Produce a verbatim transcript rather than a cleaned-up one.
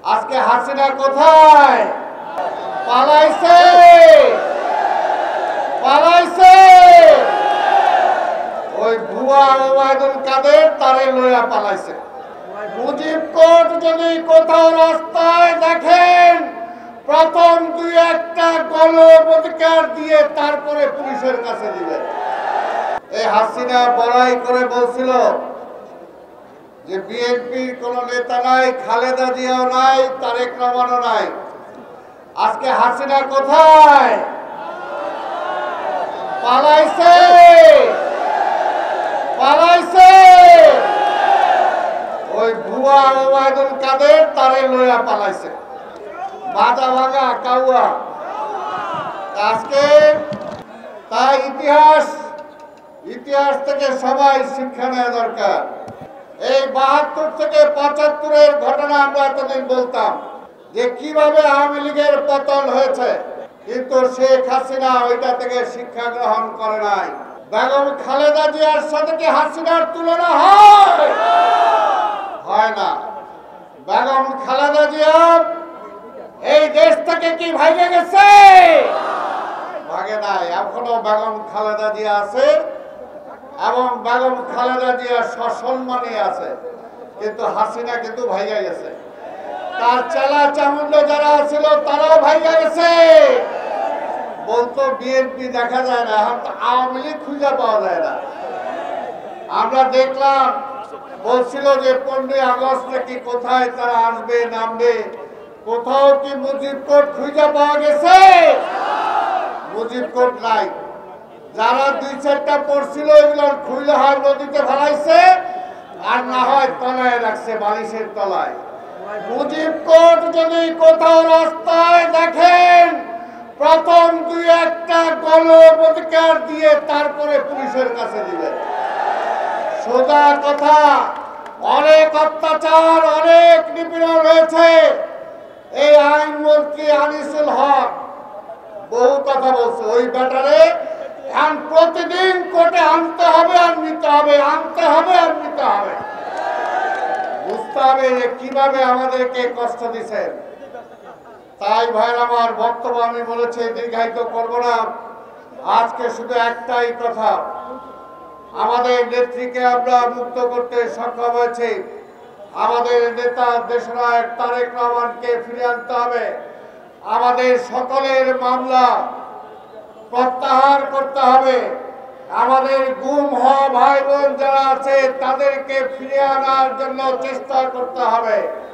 আজকে হাসিনা কোথায় পালাইছে পালাইছে ওই ভুয়া ওবায়দুল কাদের তারে লইয়া পালাইছে। মুজিব কোর্ট যদি কোথাও রাস্তায় দেখেন প্রথম দুই একটা গণঅধিকার দিয়ে তারপরে পুলিশের কাছে দিবেন। এই হাসিনা বড়াই করে বলছিল যে বিএনপির কোন নেতা নাই, খালেদা জিয়াও নাই, তারেক রহমানও নাই। আজকে হাসিনা কোথায় পালাইছে পালাইছে ওই ভুয়া ওবায়দুল কাদের তারে লইয়া পালাইছে। বাজা ভাঙা কাউয়া আজকে তাই ইতিহাস ইতিহাস থেকে সবাই শিক্ষা নেওয়া দরকার। এই বাহাত্তর থেকে পঁচাত্তরের ঘটনা আমরা এতদিন বলতাম যে কিভাবে আওয়ামী লীগের পতন হয়েছে, কিন্তু শেখ হাসিনা ওইটা থেকে শিক্ষা গ্রহণ করে নাই। বেগম খালেদা জিয়ার সাথে কি হাসিনার তুলনা হয়? হয় না। বেগম খালেদা জিয়া এই দেশ থেকে কি ভাগে গেছে? ভাগে নাই। এখনো বেগম খালেদা জিয়া আছে এবং বেগম খালেদা জিয়া সসম্মানে আছে, কিন্তু হাসিনা কিন্তু ভাইগা গেছে। তার চেলা চামুন্ড যারা ছিল তারাও ভাইগা গেছে। বলতো বিএনপি দেখা যায় না, এখন তো আওয়ামী লীগ খুঁজে পাওয়া যায় না। আমরা দেখলাম বলছিল যে পনেরোই আগস্ট কি কোথায় তারা আসবে নামবে, কোথাও কি মুজিব কোর্ট খুঁজে পাওয়া গেছে? মুজিব কোর্ট নাই। যারা দুই চারটা পড়ছিল এগুলো খুইলে হয় নদীতে ফেলাইছে, আর না হয় তলায় রাখছে বালিশের তলায়। মুজিব কোর্ট যদি কোথাও রাস্তায় দেখেন প্রথম দুই একটা গণঅধিকার দিয়ে তারপরে পুলিশের কাছে দিবেন। সোজা কথা, অনেক অত্যাচার অনেক নিপীড়ন হয়েছে। এই আইনমন্ত্রী আনিসুল হক বহু কথা বলছে, ওই ব্যাটারে এখন প্রতিদিন কোর্টে আনতে হবে আর নিতে হবে, আনতে হবে আর নিতে হবে। বুঝতে হবে যে কিভাবে আমাদেরকে কষ্ট দিচ্ছেন। তাই ভাইয়ের আমার বক্তব্য আমি বলেছি, দীর্ঘায়িত করব না। আজকে শুধু একটাই কথা, আমাদের নেত্রীকে আমরা মুক্ত করতে সক্ষম হয়েছি। আমাদের নেতা দেশনায়ক তারেক রহমানকে ফিরে আনতে হবে। আমাদের সকলের মামলা প্রত্যাহার করতে হবে। আমাদের গুম হওয়া ভাই বোন যারা আছে তাদেরকে ফিরে আনার জন্য চেষ্টা করতে হবে।